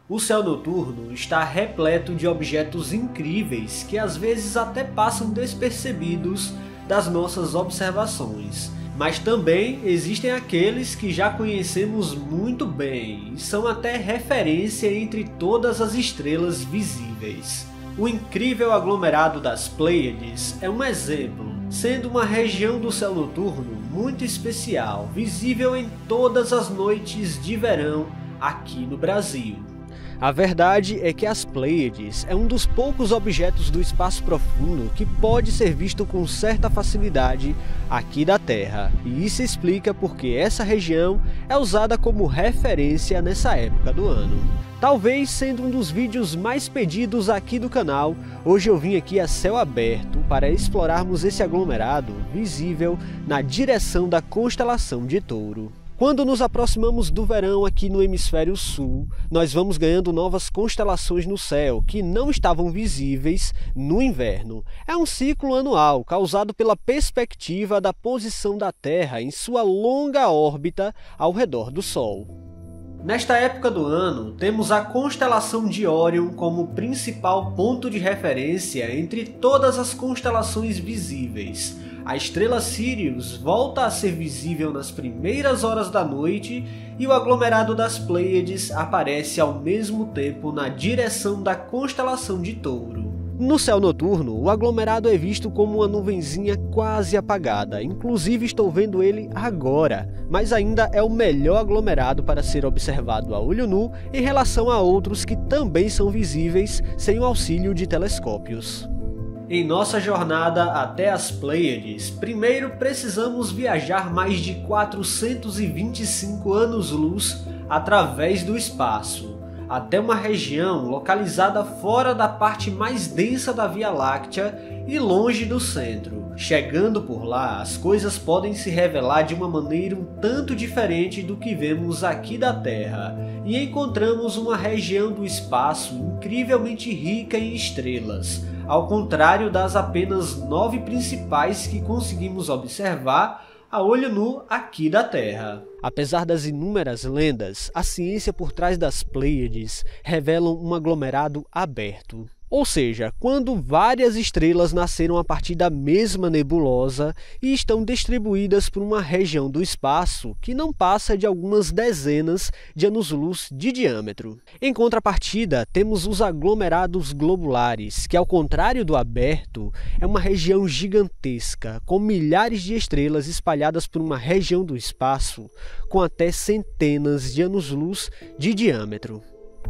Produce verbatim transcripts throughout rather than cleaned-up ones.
O céu noturno está repleto de objetos incríveis que às vezes até passam despercebidos das nossas observações, mas também existem aqueles que já conhecemos muito bem e são até referência entre todas as estrelas visíveis. O incrível aglomerado das Pleiades é um exemplo, sendo uma região do céu noturno muito especial, visível em todas as noites de verão aqui no Brasil. A verdade é que as Pleiades é um dos poucos objetos do espaço profundo que pode ser visto com certa facilidade aqui da Terra, e isso explica porque essa região é usada como referência nessa época do ano. Talvez sendo um dos vídeos mais pedidos aqui do canal, hoje eu vim aqui a céu aberto para explorarmos esse aglomerado visível na direção da constelação de Touro. Quando nos aproximamos do verão aqui no hemisfério sul, nós vamos ganhando novas constelações no céu que não estavam visíveis no inverno. É um ciclo anual causado pela perspectiva da posição da Terra em sua longa órbita ao redor do Sol. Nesta época do ano, temos a constelação de Órion como principal ponto de referência entre todas as constelações visíveis. A estrela Sirius volta a ser visível nas primeiras horas da noite e o aglomerado das Pleiades aparece ao mesmo tempo na direção da constelação de Touro. No céu noturno, o aglomerado é visto como uma nuvenzinha quase apagada, inclusive estou vendo ele agora, mas ainda é o melhor aglomerado para ser observado a olho nu em relação a outros que também são visíveis sem o auxílio de telescópios. Em nossa jornada até as Pleiades, primeiro precisamos viajar mais de quatrocentos e vinte e cinco anos-luz através do espaço, até uma região localizada fora da parte mais densa da Via Láctea e longe do centro. Chegando por lá, as coisas podem se revelar de uma maneira um tanto diferente do que vemos aqui da Terra, e encontramos uma região do espaço incrivelmente rica em estrelas, ao contrário das apenas nove principais que conseguimos observar a olho nu aqui da Terra. Apesar das inúmeras lendas, a ciência por trás das Pleiades revela um aglomerado aberto. Ou seja, quando várias estrelas nasceram a partir da mesma nebulosa e estão distribuídas por uma região do espaço que não passa de algumas dezenas de anos-luz de diâmetro. Em contrapartida, temos os aglomerados globulares, que ao contrário do aberto, é uma região gigantesca, com milhares de estrelas espalhadas por uma região do espaço com até centenas de anos-luz de diâmetro.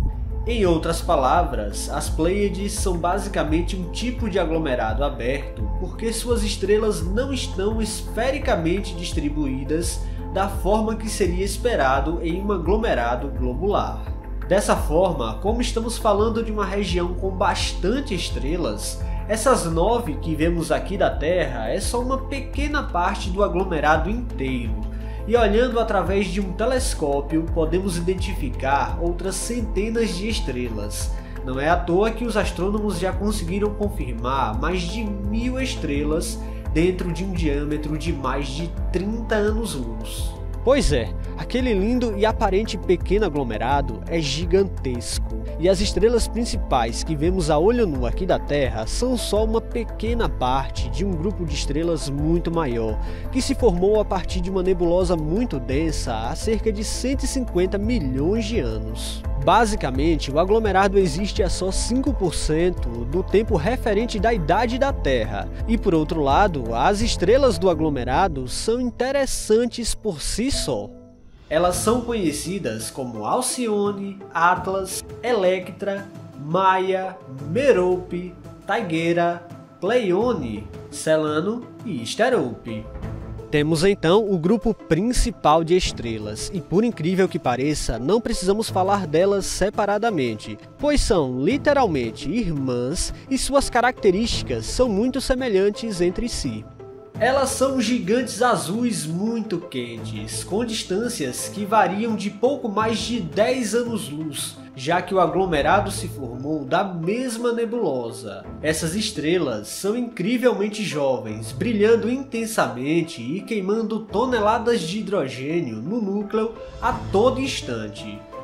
Em outras palavras, as Pleiades são basicamente um tipo de aglomerado aberto porque suas estrelas não estão esfericamente distribuídas da forma que seria esperado em um aglomerado globular. Dessa forma, como estamos falando de uma região com bastante estrelas, essas nove que vemos aqui da Terra é só uma pequena parte do aglomerado inteiro. E olhando através de um telescópio, podemos identificar outras centenas de estrelas. Não é à toa que os astrônomos já conseguiram confirmar mais de mil estrelas dentro de um diâmetro de mais de trinta anos-luz. Pois é, aquele lindo e aparente pequeno aglomerado é gigantesco, e as estrelas principais que vemos a olho nu aqui da Terra são só uma pequena parte de um grupo de estrelas muito maior, que se formou a partir de uma nebulosa muito densa há cerca de cento e cinquenta milhões de anos. Basicamente, o aglomerado existe há só cinco por cento do tempo referente da idade da Terra, e por outro lado, as estrelas do aglomerado são interessantes por si só. Elas são conhecidas como Alcione, Atlas, Electra, Maia, Merope, Taigueira, Pleione, Celano e Sterope. Temos então o grupo principal de estrelas, e por incrível que pareça, não precisamos falar delas separadamente, pois são literalmente irmãs e suas características são muito semelhantes entre si. Elas são gigantes azuis muito quentes, com distâncias que variam de pouco mais de dez anos-luz, já que o aglomerado se formou da mesma nebulosa. Essas estrelas são incrivelmente jovens, brilhando intensamente e queimando toneladas de hidrogênio no núcleo a todo instante.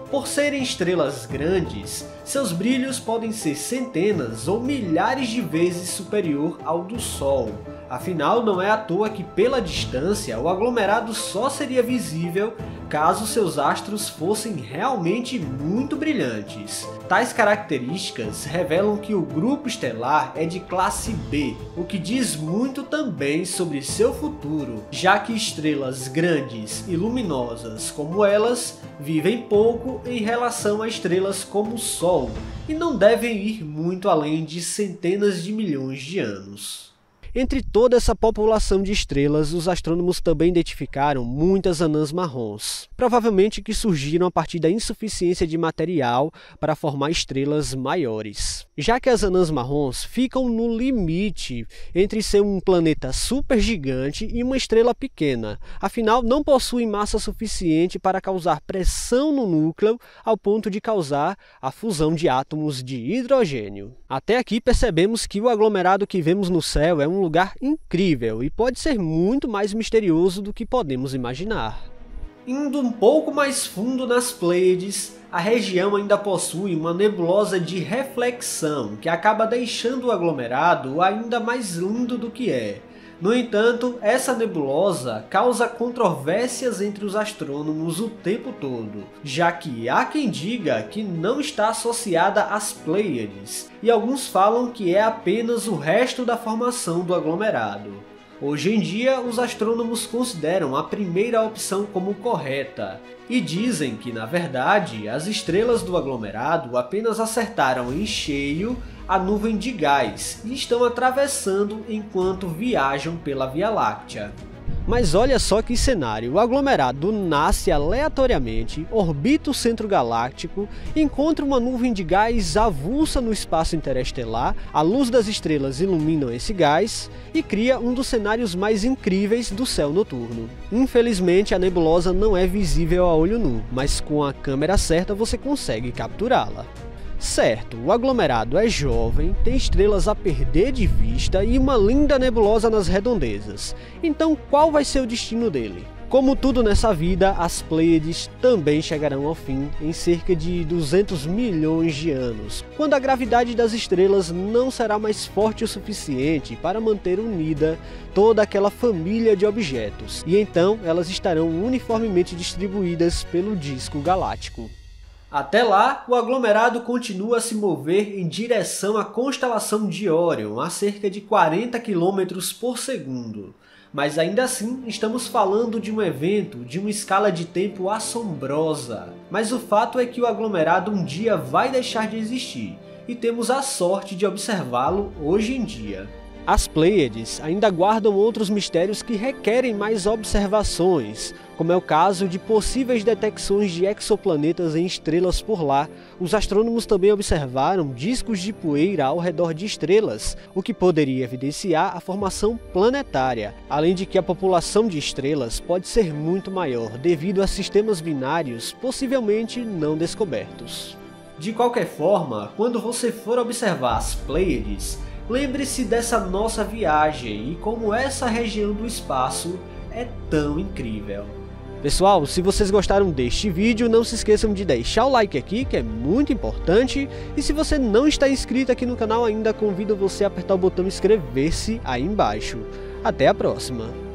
Por serem estrelas grandes, seus brilhos podem ser centenas ou milhares de vezes superior ao do Sol. Afinal, não é à toa que pela distância o aglomerado só seria visível caso seus astros fossem realmente muito brilhantes. Tais características revelam que o grupo estelar é de classe B, o que diz muito também sobre seu futuro, já que estrelas grandes e luminosas como elas vivem pouco em relação a estrelas como o Sol e não devem ir muito além de centenas de milhões de anos. Entre toda essa população de estrelas, os astrônomos também identificaram muitas anãs marrons, provavelmente que surgiram a partir da insuficiência de material para formar estrelas maiores. Já que as anãs marrons ficam no limite entre ser um planeta supergigante e uma estrela pequena, afinal não possuem massa suficiente para causar pressão no núcleo ao ponto de causar a fusão de átomos de hidrogênio. Até aqui percebemos que o aglomerado que vemos no céu é um lugar incrível e pode ser muito mais misterioso do que podemos imaginar. Indo um pouco mais fundo nas Pleiades, a região ainda possui uma nebulosa de reflexão que acaba deixando o aglomerado ainda mais lindo do que é. No entanto, essa nebulosa causa controvérsias entre os astrônomos o tempo todo, já que há quem diga que não está associada às Pleiades, e alguns falam que é apenas o resto da formação do aglomerado. Hoje em dia, os astrônomos consideram a primeira opção como correta, e dizem que, na verdade, as estrelas do aglomerado apenas acertaram em cheio a nuvem de gás e estão atravessando enquanto viajam pela Via Láctea. Mas olha só que cenário, o aglomerado nasce aleatoriamente, orbita o centro galáctico, encontra uma nuvem de gás avulsa no espaço interestelar, a luz das estrelas ilumina esse gás e cria um dos cenários mais incríveis do céu noturno. Infelizmente a nebulosa não é visível a olho nu, mas com a câmera certa você consegue capturá-la. Certo, o aglomerado é jovem, tem estrelas a perder de vista e uma linda nebulosa nas redondezas. Então qual vai ser o destino dele? Como tudo nessa vida, as Pleiades também chegarão ao fim em cerca de duzentos milhões de anos, quando a gravidade das estrelas não será mais forte o suficiente para manter unida toda aquela família de objetos, e então elas estarão uniformemente distribuídas pelo disco galáctico. Até lá, o aglomerado continua a se mover em direção à constelação de Órion a cerca de quarenta quilômetros por segundo. Mas ainda assim, estamos falando de um evento de uma escala de tempo assombrosa. Mas o fato é que o aglomerado um dia vai deixar de existir, e temos a sorte de observá-lo hoje em dia. As Pleiades ainda guardam outros mistérios que requerem mais observações, como é o caso de possíveis detecções de exoplanetas em estrelas por lá. Os astrônomos também observaram discos de poeira ao redor de estrelas, o que poderia evidenciar a formação planetária, além de que a população de estrelas pode ser muito maior devido a sistemas binários possivelmente não descobertos. De qualquer forma, quando você for observar as Pleiades, lembre-se dessa nossa viagem e como essa região do espaço é tão incrível. Pessoal, se vocês gostaram deste vídeo, não se esqueçam de deixar o like aqui, que é muito importante. E se você não está inscrito aqui no canal ainda, convido você a apertar o botão inscrever-se aí embaixo. Até a próxima!